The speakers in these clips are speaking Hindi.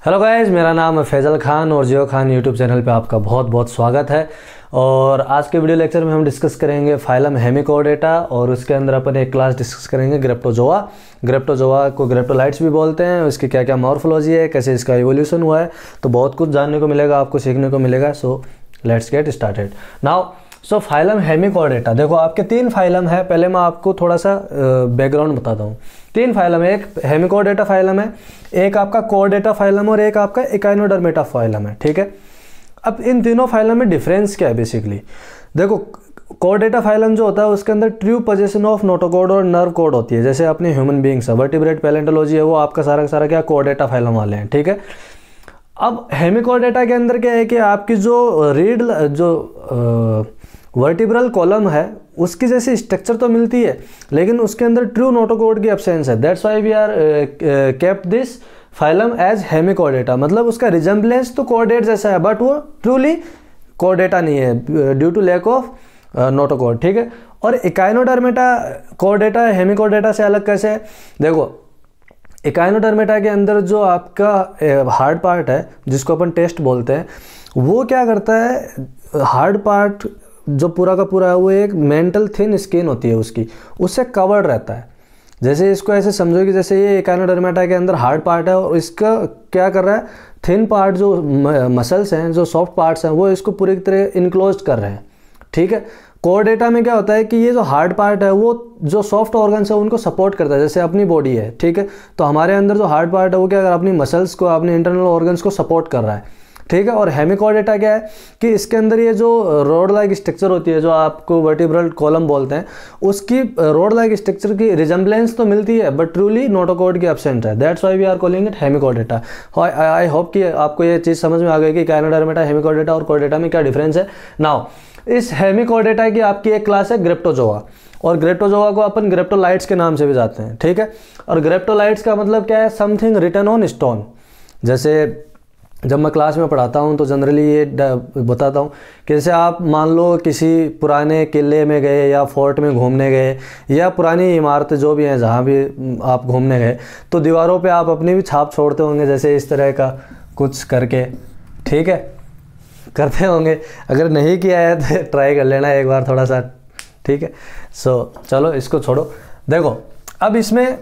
हेलो गाइस, मेरा नाम है फैज़ल खान और जियो खान यूट्यूब चैनल पे आपका बहुत बहुत स्वागत है। और आज के वीडियो लेक्चर में हम डिस्कस करेंगे फाइलम हेमिकोडेटा और उसके अंदर अपन एक क्लास डिस्कस करेंगे ग्रेप्टोजोआ। ग्रेप्टोजोआ को ग्रेप्टोलाइट्स भी बोलते हैं। इसकी क्या क्या मॉर्फोलॉजी है, कैसे इसका इवोल्यूशन हुआ है, तो बहुत कुछ जानने को मिलेगा, आपको सीखने को मिलेगा। So let's get started now. So phylum hemichordata, देखो आपके तीन फाइलम है। पहले मैं आपको थोड़ा सा बैकग्राउंड बताता हूँ। तीन फाइलम है, एक हेमिकोडेटा फाइलम है, एक आपका कोडेटा फाइलम और एक आपका इकाइनोडर्मेटा फाइलम है। ठीक है, अब इन तीनों फाइलम में डिफरेंस क्या है बेसिकली। देखो कोडेटा फाइलम जो होता है उसके अंदर ट्रू पोजीशन ऑफ नोटोकोड और नर्व कोड होती है। जैसे अपने ह्यूमन बींग्स है, वर्टिब्रेट पैलेंटोलॉजी है, वो आपका सारा का सारा क्या कोडेटा फाइलम वाले हैं। ठीक है, अब हेमिकोडेटा के अंदर क्या है कि आपकी जो रीड जो वर्टिब्रल कॉलम है उसकी जैसी स्ट्रक्चर तो मिलती है, लेकिन उसके अंदर ट्रू नोटोकोड की एब्सेंस है। That's why we are kept this phylum as hemichordata. मतलब उसका रिजेम्बलेंस तो कोडेट जैसा है, बट वो ट्रूली कोडेटा नहीं है due to lack of notochord. ठीक है, और इकाइनोडर्मेटा कोडेटा हेमिकोडेटा से अलग कैसे है। देखो इकाइनोडर्मेटा के अंदर जो आपका हार्ड पार्ट है जिसको अपन टेस्ट बोलते हैं, वो क्या करता है, हार्ड पार्ट जो पूरा का पूरा है वो एक मेंटल थिन स्किन होती है उसकी, उससे कवर्ड रहता है। जैसे इसको ऐसे समझो कि जैसे ये इकाइनोडर्मेटा के अंदर हार्ड पार्ट है और इसका क्या कर रहा है, थिन पार्ट जो मसल्स हैं, जो सॉफ्ट पार्ट्स हैं, वो इसको पूरी तरह इनक्लोज कर रहे हैं। ठीक है, कोडेटा में क्या होता है कि ये जो हार्ड पार्ट है वो जो सॉफ्ट ऑर्गन्स है उनको सपोर्ट करता है। जैसे अपनी बॉडी है, ठीक है, तो हमारे अंदर जो हार्ड पार्ट है वो क्या कर, अपनी मसल्स को, अपने इंटरनल ऑर्गन्स को सपोर्ट कर रहा है। ठीक है, और हेमिकोडेटा क्या है कि इसके अंदर ये जो रोड लाइक स्ट्रक्चर होती है, जो आपको वर्टिब्रल कॉलम बोलते हैं, उसकी रोड लाइक स्ट्रक्चर की रिजेम्बलेंस तो मिलती है बट ट्रूली नोटोकोड की एब्सेंट है। That's why we are calling it hemichordata. I hope कि आपको ये चीज़ समझ में आ गई कि इकाइनोडर्मेटा, हेमिकोडेटा और कोडेटा में क्या डिफरेंस है। नाउ इस हेमिकोडेटा की आपकी एक क्लास है ग्रेप्टोजोआ, और ग्रेप्टोजोआ को अपन ग्रेप्टोलाइट्स के नाम से भी जाते हैं। ठीक है, और ग्रेप्टोलाइट्स का मतलब क्या है, समथिंग रिटन ऑन स्टोन। जैसे जब मैं क्लास में पढ़ाता हूँ तो जनरली ये बताता हूँ कि जैसे आप मान लो किसी पुराने किले में गए या फोर्ट में घूमने गए या पुरानी इमारतें जो भी हैं जहाँ भी आप घूमने गए, तो दीवारों पे आप अपनी भी छाप छोड़ते होंगे, जैसे इस तरह का कुछ करके। ठीक है, करते होंगे, अगर नहीं किया है तो ट्राई कर लेना एक बार थोड़ा सा। ठीक है, सो चलो इसको छोड़ो। देखो अब इसमें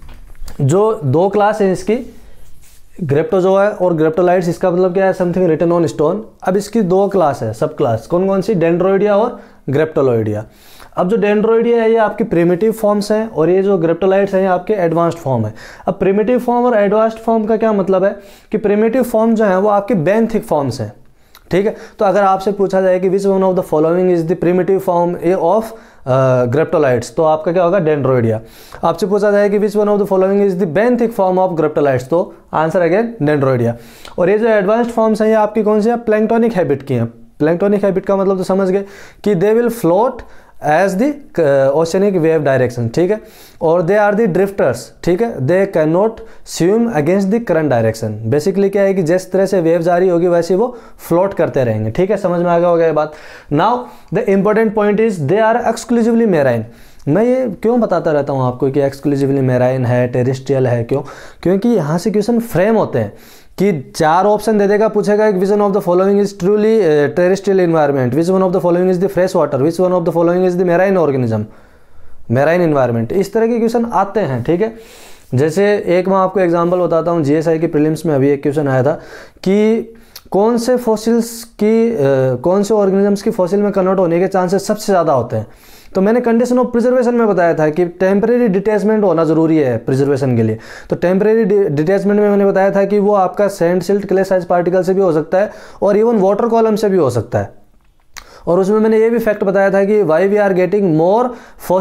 जो दो क्लास है इसकी, ग्रेप्टोजोआ और ग्रेप्टोलाइट्स, इसका मतलब क्या है, समथिंग रिटन ऑन स्टोन। अब इसकी दो क्लास है, सब क्लास कौन कौन सी, डेंड्रोइडिया और ग्रेप्टोलॉइडिया। अब जो डेंड्रोइडिया है ये आपकी प्रिमिटिव फॉर्म्स हैं और ये जो ग्रेप्टोलाइट्स हैं ये आपके एडवांस्ड फॉर्म है। अब प्रिमिटिव फॉर्म और एडवांस्ड फॉर्म का क्या मतलब है कि प्रिमिटिव फॉर्म जो है वो आपके बेंथिक फॉर्म्स हैं। ठीक है, तो अगर आपसे पूछा जाए कि which one of the following is the primitive form of graptolites, तो आपका क्या होगा, डेंड्रोइडिया। आपसे पूछा जाए कि which one of the following is the benthic form of graptolites, तो आंसर अगेन डेंड्रोइडिया। और ये जो एडवांस्ड फॉर्म्स हैं ये आपकी कौन सी है, प्लैंक्टोनिक हैबिट की हैं। प्लैंक्टोनिक हैबिट का मतलब तो समझ गए कि they will float as the oceanic wave direction. ठीक है, और दे आर द ड्रिफ्टर्स। ठीक है, they can not swim against the current direction. Basically क्या है कि जिस तरह से वेव जारी होगी वैसे वो फ्लोट करते रहेंगे। ठीक है, समझ में आ गया होगा ये बात। Now the important point is they are exclusively marine. मैं ये क्यों बताता रहता हूँ आपको कि एक्सक्लूसिवली मेराइन है, टेरेस्ट्रियल है, क्यों, क्योंकि यहाँ से क्वेश्चन फ्रेम होते हैं कि चार ऑप्शन दे देगा, पूछेगा which one of the following is truly terrestrial environment, which one of the following is the fresh water, which one of the following is the marine organism, marine environment. इस तरह के क्वेश्चन आते हैं। ठीक है, जैसे एक मैं आपको एग्जांपल बताता हूँ, जीएसआई के प्रीलिम्स में अभी एक क्वेश्चन आया था कि कौन से फॉसिल्स की कौन से ऑर्गेनिजम्स की फॉसिल में कन्वर्ट होने के चांसेस सबसे ज़्यादा होते हैं। तो मैंने कंडीशन ऑफ प्रिजर्वेशन में बताया था कि टेम्परेरी डिटैचमेंट होना ज़रूरी है प्रिजर्वेशन के लिए। तो टेम्परेरी डिटैचमेंट में मैंने बताया था कि वो आपका sand, silt, clay size particle से भी हो सकता है और इवन वाटर कॉलम से भी हो सकता है। और उसमें मैंने ये भी फैक्ट बताया था कि why we are getting more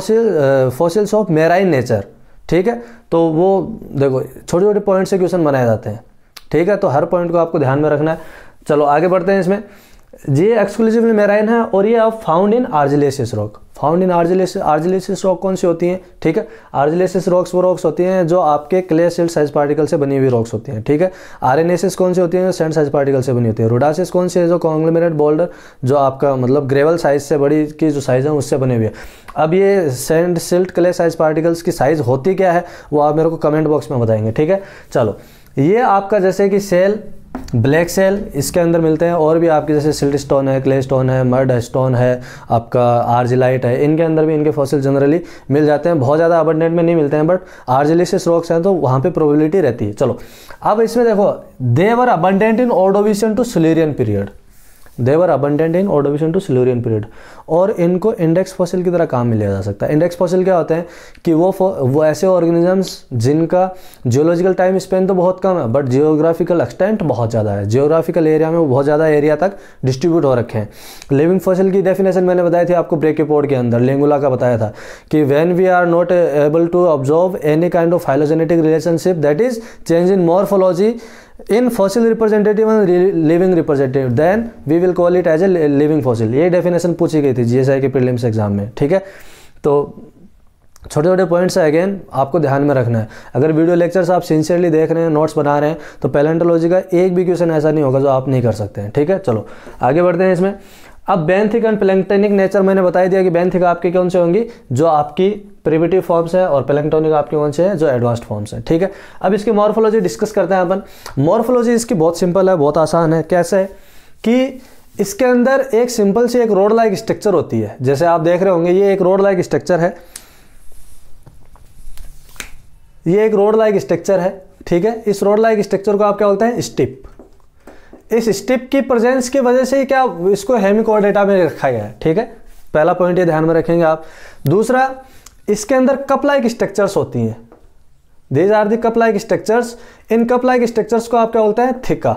fossils of marine nature. ठीक है, तो वो देखो छोटे छोटे पॉइंट से क्वेश्चन बनाए जाते हैं। ठीक है, तो हर पॉइंट को आपको ध्यान में रखना है। चलो आगे बढ़ते हैं। इसमें ये एक्सक्लूसिवली मेराइन है और ये आप found in argillaceous rock. Found in argillaceous rock कौन सी होती हैं, ठीक है, आर्जिलेसियस रॉक्स वो रॉक्स होती हैं जो आपके क्ले सिल्ट साइज पार्टिकल से बनी हुई रॉक्स होती हैं। ठीक है, आरेनेसिस कौन सी होती है, जो सैंड साइज पार्टिकल से बनी होती है। रोडासिस कौन सी है, जो कॉन्ग्लोमेरेट बोल्डर, जो आपका मतलब ग्रेवल साइज से बड़ी की जो साइज है उससे बनी हुई है। अब ये sand silt clay size particles की साइज होती क्या है वो आप मेरे को कमेंट बॉक्स में बताएंगे। ठीक है, चलो ये आपका जैसे कि सेल, ब्लैक सेल इसके अंदर मिलते हैं, और भी आपके जैसे सिल्ट स्टोन है, क्ले स्टोन है, मड स्टोन है, आपका आर्जिलाइट है, इनके अंदर भी इनके फॉसिल जनरली मिल जाते हैं। बहुत ज़्यादा अबंडेंट में नहीं मिलते हैं, बट आर्जिलिसिस रॉक्स हैं तो वहाँ पे प्रोबेबिलिटी रहती है। चलो अब इसमें देखो, they were abundant in Ordovician to Silurian period, they were abundant in Ordovician to Silurian period, और इनको इंडेक्स फॉसिल की तरह काम में लिया जा सकता है। इंडेक्स फॉसिल क्या होते हैं कि वो ऐसे ऑर्गेनिजम्स जिनका जियोलॉजिकल टाइम स्पेन तो बहुत कम है, बट जियोग्राफिकल एक्सटेंट बहुत ज़्यादा है, जियोग्राफिकल एरिया में वो बहुत ज़्यादा एरिया तक डिस्ट्रीब्यूट हो रखे हैं। लिविंग फॉसिल की डेफिनेशन मैंने बताई थी आपको ब्रेकियोपोड के अंदर, लिंगुला का बताया था कि when we are not able to observe any kind of phylogenetic relationship that is change in morphology in fossil representative and living representative, then we will call it as a living fossil. ये डेफिनेशन पूछी गई थी जीएसआई के प्रीलिम्स एग्जाम में, ठीक है। तो छोटे छोटे पॉइंट्स है, अगेन आपको ध्यान में रखना है। अगर वीडियो लेक्चर्स आप सिंसियरली देख रहे हैं, नोट्स बना रहे हैं, तो पैलेंटोलॉजी का एक भी क्वेश्चन ऐसा नहीं होगा जो आप नहीं कर सकते हैं, ठीक है। चलो आगे बढ़ते हैं इसमें। अब बेंथिक एंड प्लैंक्टोनिक नेचर मैंने बता दिया कि बेंथिक आपकी कौन से होंगी, जो आपकी प्रिमिटिव फॉर्म्स है, और प्लैंक्टोनिक आपके कौन से हैं, जो एडवांस्ड फॉर्म्स हैं, ठीक है। अब इसकी मॉर्फोलॉजी डिस्कस करते हैं अपन। मॉर्फोलॉजी इसकी बहुत सिंपल है, बहुत आसान है। कैसे है कि इसके अंदर एक सिंपल सी एक रोड लाइक स्ट्रक्चर होती है, जैसे आप देख रहे होंगे ये एक रोड लाइक स्ट्रक्चर है, ये एक रोड लाइक स्ट्रक्चर है, ठीक है। इस रोड लाइक स्ट्रक्चर को आप क्या बोलते हैं, स्टिप। इस स्टिप की प्रेजेंस की वजह से क्या इसको हेमिकोडेटा में रखा गया है, ठीक है। पहला पॉइंट ये ध्यान में रखेंगे आप। दूसरा, इसके अंदर कप लाइक स्ट्रक्चर्स होती हैं, these are the cup like structures. इन कप लाइक स्ट्रक्चर्स को आप क्या बोलते हैं, थिका,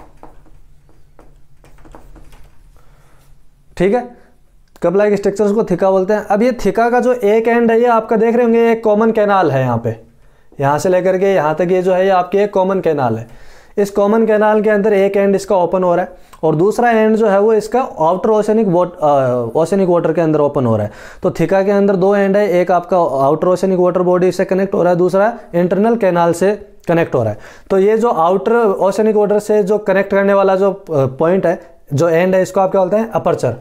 ठीक है। कप लाइक स्ट्रक्चर्स को थिका बोलते हैं। अब ये थिका का जो एक एंड है, ये आपका देख रहे होंगे एक कॉमन कैनाल है यहाँ पे, यहाँ से लेकर के यहाँ तक ये जो है ये आपकी एक कॉमन कैनाल है। इस कॉमन कैनाल के अंदर एक एंड इसका ओपन हो रहा है, और दूसरा एंड जो है वो इसका आउटर ओशनिक वाटर के अंदर ओपन हो रहा है। तो थिका के अंदर दो एंड है, एक आपका आउटर ओशनिक वाटर बॉडी से कनेक्ट हो रहा है, दूसरा इंटरनल कैनाल से कनेक्ट हो रहा है। तो ये जो आउटर ओशनिक वाटर से जो कनेक्ट करने वाला जो पॉइंट है, जो एंड है, इसको आप क्या बोलते हैं, अपर्चर।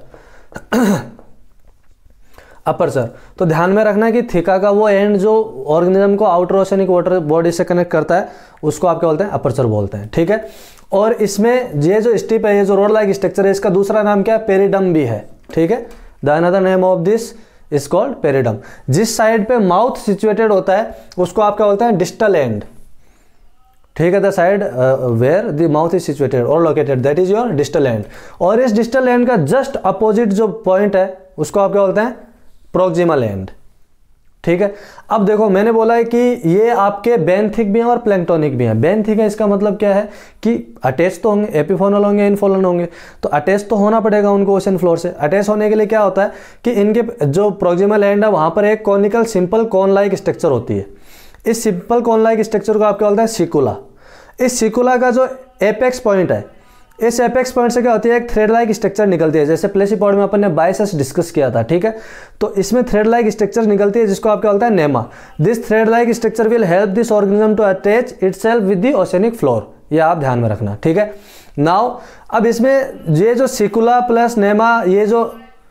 अपर्चर। तो ध्यान में रखना है कि थिका का वो एंड जो ऑर्गेनिज्म को आउटर ओशनिक वाटर बॉडी से कनेक्ट करता है, उसको आप क्या बोलते हैं, अपर्चर बोलते हैं, ठीक है। और इसमें ये जो स्टिप है, ये जो रोड लाइक स्ट्रक्चर है, इसका दूसरा नाम क्या है, पेरिडम भी है, ठीक है। The another name of this is called periderm. जिस साइड पे माउथ सिचुएटेड होता है उसको आप क्या बोलते हैं, डिस्टल एंड, ठीक है। The side where the mouth is situated और located, that is your distal end. और इस डिस्टल एंड का जस्ट अपोजिट जो पॉइंट है उसको आप क्या बोलते हैं, प्रोक्सिमल एंड, ठीक है। अब देखो मैंने बोला है कि ये आपके बेंथिक भी हैं और प्लैंक्टोनिक भी हैं। बेंथिक है, इसका मतलब क्या है कि अटैच तो होंगे, एपिफोनल होंगे, इनफोनल होंगे, तो अटैच तो होना पड़ेगा उनको ओशन फ्लोर से। अटैच होने के लिए क्या होता है कि इनके जो प्रोक्सिमल एंड है वहां पर एक conical simple cone like structure होती है। इस सिंपल कॉन लाइक स्ट्रक्चर को आप क्या बोलते हैं, सिकुला। इस सिकुला का जो एपेक्स पॉइंट है, इस एपेक्स पॉइंट से क्या होती है, एक थ्रेड लाइक स्ट्रक्चर निकलती है, जैसे प्लेसिपॉड में अपन ने बाइसेप्स डिस्कस किया था, ठीक है। तो इसमें थ्रेड लाइक स्ट्रक्चर निकलती है जिसको आप क्या बोलते हैं, nema. This thread like structure will help this organism to attach itself with the oceanic floor, ये आप ध्यान में रखना, ठीक है। नाउ अब इसमें ये जो सिकुला प्लस नेमा, ये जो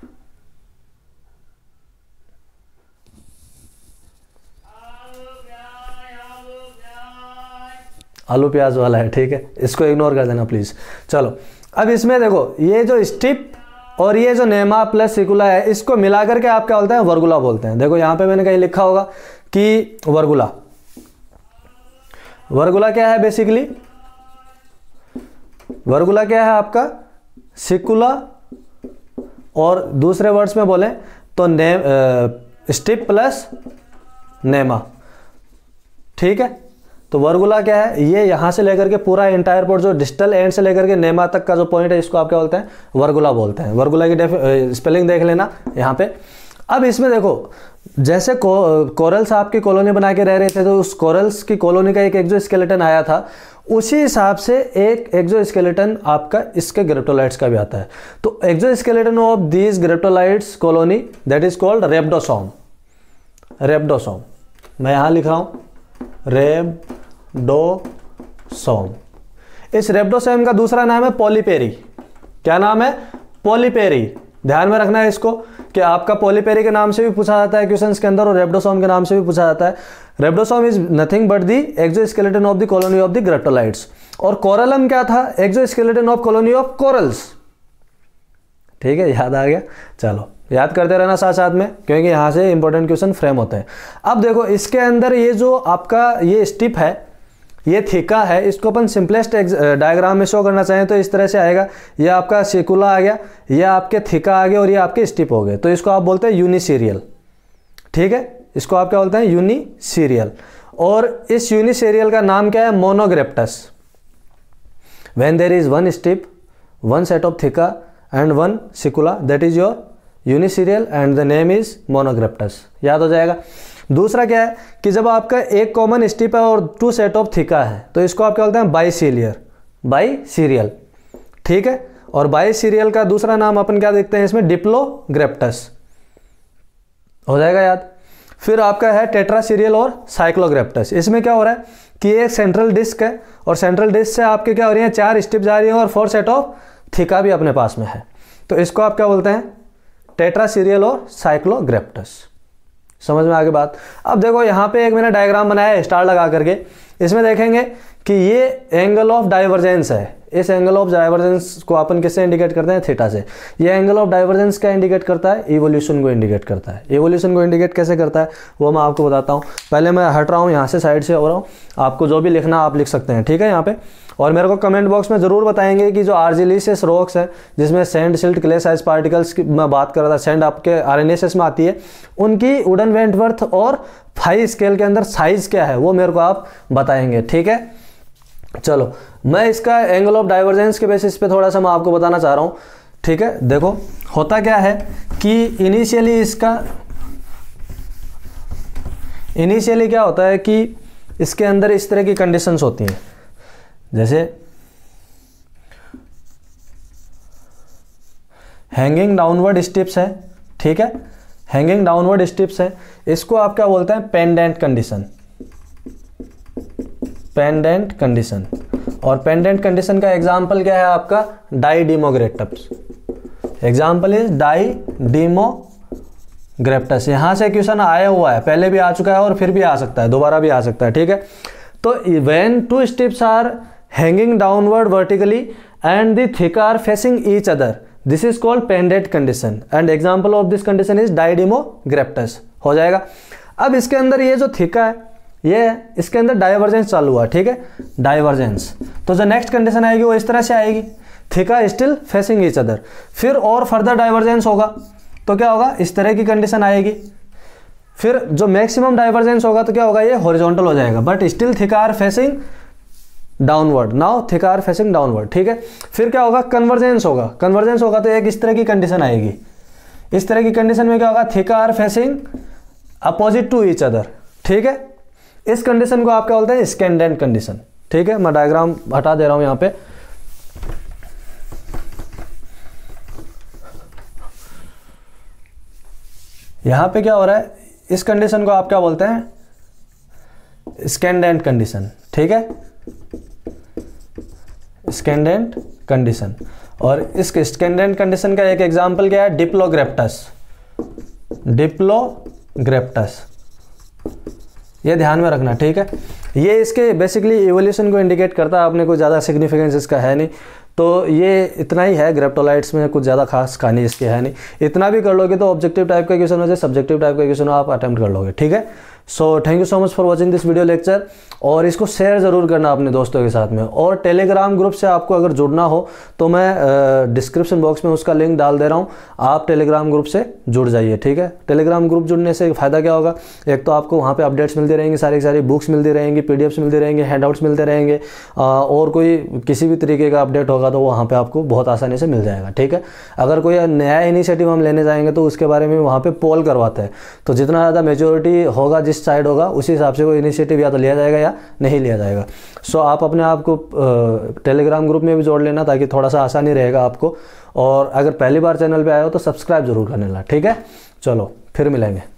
आलू प्याज वाला है, ठीक है, इसको इग्नोर कर देना प्लीज। चलो अब इसमें देखो, ये जो स्टिप और ये जो नेमा प्लस सिकुला है, इसको मिलाकर के आप क्या बोलते हैं, वर्गुला बोलते हैं। देखो यहां पे मैंने कहीं लिखा होगा कि वर्गुला। वर्गुला क्या है, बेसिकली वर्गुला क्या है आपका, सिकुला, और दूसरे वर्ड्स में बोले तो स्टिप प्लस नेमा, ठीक है। तो वर्गुला क्या है, ये यहां से लेकर के पूरा एंटायर पोर्ट, जो डिस्टल एंड से लेकर के नेमा तक का जो पॉइंट है, इसको आप क्या बोलते हैं, वर्गुला बोलते हैं। वर्गुला की स्पेलिंग देख लेना यहाँ पे। अब इसमें देखो, जैसे कोरल्स आपकी कॉलोनी बना के रह रहे थे, तो उस कोरल्स की कॉलोनी का एक एक्सोस्केलेटन आया था, उसी हिसाब से एक एक्सोस्केलेटन आपका इसके ग्रेप्टोलाइट्स का भी आता है। तो exoskeleton of these graptolites colony that is called rhabdosome. Rhabdosome मैं यहां लिख रहा हूं, रेप्डोसोम। इस रेप्डोसोम का दूसरा नाम है पॉलीपेरी। क्या नाम है, पॉलीपेरी, ध्यान में रखना है इसको कि आपका पॉलीपेरी के नाम से भी पूछा जाता है क्वेश्चंस के अंदर और रेब्डोसोम के नाम से भी पूछा जाता है। Rhabdosome is nothing but the exoskeleton of the colony of the graptolites. और कोरलम क्या था? Exoskeleton of colony of corals. ठीक है, याद आ गया? चलो याद करते रहना साथ साथ में, क्योंकि यहाँ से इंपॉर्टेंट क्वेश्चन फ्रेम होते हैं। अब देखो इसके अंदर ये जो आपका ये स्टिप है, ये थीका है, इसको अपन सिंपलेस्ट डायग्राम में शो करना चाहें तो इस तरह से आएगा। ये आपका सेकुला आ गया, ये आपके थीका आ गया और ये आपके स्टिप हो गए। तो इसको आप बोलते हैं यूनिसीरियल। ठीक है, इसको आप क्या बोलते हैं? यूनिसीरियल। और इस यूनिसीरियल का नाम क्या है? Monograptus. When there is one stipe, one set of theca and one sicula, that is your uniserial and the name is Monograptus. याद हो जाएगा। दूसरा क्या है कि जब आपका एक कॉमन स्टिप है और टू सेट ऑफ थीका है तो इसको आप क्या बोलते हैं? बाइसीलियर, बाइसीरियल। ठीक है, और बाइसीरियल का दूसरा नाम अपन क्या देखते हैं इसमें? डिप्लोग्रेप्टस। हो जाएगा याद। फिर आपका है टेट्रासीरियल और साइक्लोग्रेप्टस। इसमें क्या हो रहा है कि एक सेंट्रल डिस्क है और सेंट्रल डिस्क से आपके क्या हो रही है? 4 स्टिप जा रही है और 4 सेट ऑफ थीका भी अपने पास में है। तो इसको आप क्या बोलते हैं? टेट्रासीरियल और साइक्लोग्रेप्टस। समझ में आ गई बात? अब देखो यहाँ पे एक मैंने डायग्राम बनाया है स्टार लगा करके। इसमें देखेंगे कि ये एंगल ऑफ डाइवर्जेंस है। इस एंगल ऑफ डाइवर्जेंस को अपन किससे इंडिकेट करते हैं? थीटा से। ये एंगल ऑफ डाइवर्जेंस क्या इंडिकेट करता है? इवोल्यूशन को इंडिकेट करता है। इवोल्यूशन को इंडिकेट कैसे करता है वो मैं आपको बताता हूँ। पहले मैं हट रहा हूँ यहाँ से, साइड से हो रहा हूँ। आपको जो भी लिखना आप लिख सकते हैं। ठीक है, यहाँ पे। और मेरे को कमेंट बॉक्स में ज़रूर बताएंगे कि जो आर्जिलिशियस रॉक्स है, जिसमें sand, silt, clay size particles की मैं बात कर रहा था, सैंड आपके आरएनएसएस में आती है, उनकी वुडन वेंटवर्थ और फाई स्केल के अंदर साइज क्या है वो मेरे को आप बताएंगे। ठीक है, चलो मैं इसका एंगल ऑफ डाइवर्जेंस के बेसिस पे थोड़ा सा मैं आपको बताना चाह रहा हूँ। ठीक है, देखो होता क्या है कि इनिशियली क्या होता है कि इसके अंदर इस तरह की कंडीशंस होती हैं, जैसे हैंगिंग डाउनवर्ड स्टिप्स है। ठीक है, हैंगिंग डाउनवर्ड स्टिप्स है। इसको आप क्या बोलते हैं? Pendent condition. Pendent condition. और पेंडेंट कंडीशन का एग्जांपल क्या है आपका? डाइडिमोग्रेप्टस। Example is Didymograptus. यहां से क्वेश्चन आया हुआ है, पहले भी आ चुका है और फिर भी आ सकता है, दोबारा भी आ सकता है। ठीक है, तो when 2 stipes are hanging downward vertically and the theca are facing each other, this is called pendent condition and example of this condition is Didymograptus. हो जाएगा। अब इसके अंदर ये जो थीका है, ये इसके अंदर डाइवर्जेंस चालू हुआ। ठीक है, डाइवर्जेंस। तो जो नेक्स्ट कंडीशन आएगी वो इस तरह से आएगी, theca still facing each other. फिर और फर्दर डाइवर्जेंस होगा तो क्या होगा? इस तरह की कंडीशन आएगी। फिर जो मैक्सिमम डाइवर्जेंस होगा तो क्या होगा? ये हॉरिजॉन्टल हो जाएगा, but still theca are facing downward. Now theca are facing downward. ठीक है, फिर क्या होगा? कन्वर्जेंस होगा। कन्वर्जेंस होगा तो एक इस तरह की कंडीशन आएगी। इस तरह की कंडीशन में क्या होगा? Theca are facing opposite to each other. ठीक है, इस कंडीशन को आप क्या बोलते हैं? Scandent condition. ठीक है, मैं डायग्राम हटा दे रहा हूं यहां पे। यहां पे क्या हो रहा है? इस कंडीशन को आप क्या बोलते हैं? Scandent condition. ठीक है, स्कैंडेंट कंडीशन। और इस स्कैंडेंट कंडीशन का एक एग्जांपल क्या है? डिप्लोग्रेप्टस। डिप्लोग्रेप्टस, ये ध्यान में रखना। ठीक है, ये इसके बेसिकली इवोल्यूशन को इंडिकेट करता है। आपने कोई ज़्यादा सिग्निफिकेंस इसका है नहीं, तो ये इतना ही है। ग्रेप्टोलाइट्स में कुछ ज़्यादा खास कहानी इसकी है नहीं। इतना भी कर लोगे तो ऑब्जेक्टिव टाइप का क्वेश्चन हो जाए, सब्जेक्टिव टाइप का क्वेश्चन आप अटेम्प्ट कर लोगे। ठीक है, so thank you so much for watching this video lecture. और इसको शेयर ज़रूर करना अपने दोस्तों के साथ में। और टेलीग्राम ग्रुप से आपको अगर जुड़ना हो तो मैं डिस्क्रिप्शन बॉक्स में उसका लिंक डाल दे रहा हूँ, आप टेलीग्राम ग्रुप से जुड़ जाइए। ठीक है, टेलीग्राम ग्रुप जुड़ने से फ़ायदा क्या होगा? एक तो आपको वहाँ पे अपडेट्स मिलती रहेंगी, सारी की सारी बुक्स मिलती रहेंगी, पीडीएफ्स मिलते रहेंगे, हैंडआउट्स मिलते रहेंगे, और कोई किसी भी तरीके का अपडेट होगा तो वहाँ पर आपको बहुत आसानी से मिल जाएगा। ठीक है, अगर कोई नया इनिशिएटिव हम लेने जाएंगे तो उसके बारे में वहाँ पर पोल करवाते हैं, तो जितना ज़्यादा मेजोरिटी होगा जिस साइड होगा उसी हिसाब से वो इनिशिएटिव या तो लिया जाएगा या नहीं लिया जाएगा। सो आप अपने आप को टेलीग्राम ग्रुप में भी जोड़ लेना ताकि थोड़ा सा आसानी रहेगा आपको। और अगर पहली बार चैनल पे आए हो तो सब्सक्राइब जरूर कर लेना। ठीक है, चलो फिर मिलेंगे।